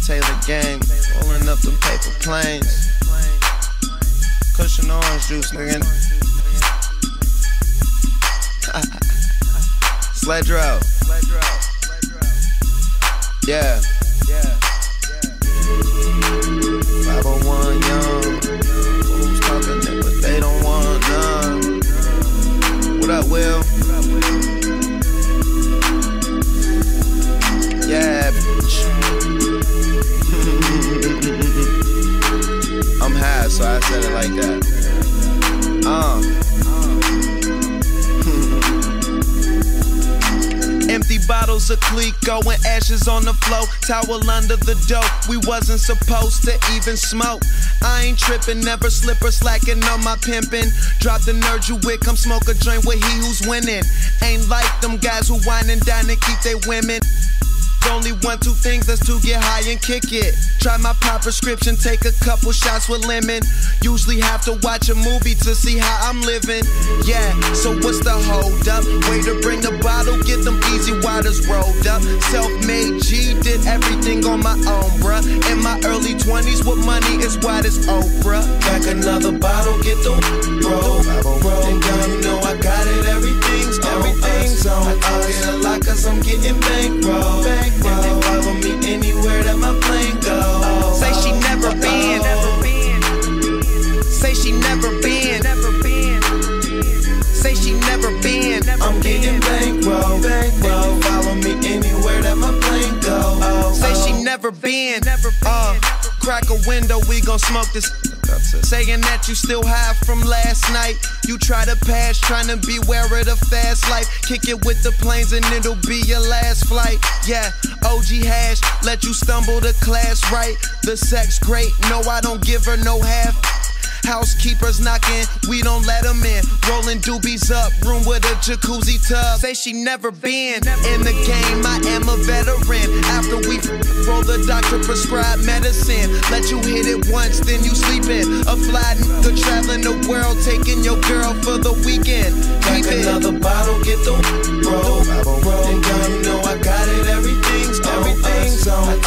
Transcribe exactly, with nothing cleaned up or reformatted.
Taylor gang, rolling up them paper planes. Cushion orange juice, nigga. Sledro. Yeah. five oh one young. Fools talking it, but they don't want none. What up, Will? Yeah, bitch. I'm high, so I said it like that. Uh. Empty bottles of Clico and ashes on the floor. Towel under the dope. We wasn't supposed to even smoke. I ain't tripping, never slip or slacking on my pimpin'. Drop the nerd you with, come smoke a joint with he who's winning. Ain't like them guys who wine and dine and keep they women. Only one, two things, that's to get high and kick it. Try my pop prescription, take a couple shots with lemon. Usually have to watch a movie to see how I'm living. Yeah, so what's the hold up? Way to bring a bottle, get them easy waters rolled up. Self-made G, did everything on my own, bruh. In my early twenties, with money as wide as Oprah. Back another bottle, get the roll. And girl, you know I got it, everything's on. Everything's on. I talk it a lot cause I'm getting bankroll. And they follow me anywhere that my plane goes. Say she never been. Say she never been. Say she never been. I'm getting bankroll. And they follow me anywhere that my plane goes. Say she never been. Uh, crack a window, we gon' smoke this. Saying that you still high from last night. You try to pass, trying to beware of the fast life. Kick it with the planes and it'll be your last flight. Yeah, O G hash, let you stumble to class right. The sex great, no I don't give her no half. Housekeepers knocking, we don't let them in. Rolling doobies up, room with a jacuzzi tub. Say she never been in the game, I am a veteran. After we roll the doctor prescribed medicine. Let you hit it once, then you sleepin'. A fly nigga traveling the world, taking your girl for the weekend. Keep it. Another bottle, get the roll. And girl, you know I got it, everything's on. Everything's on. I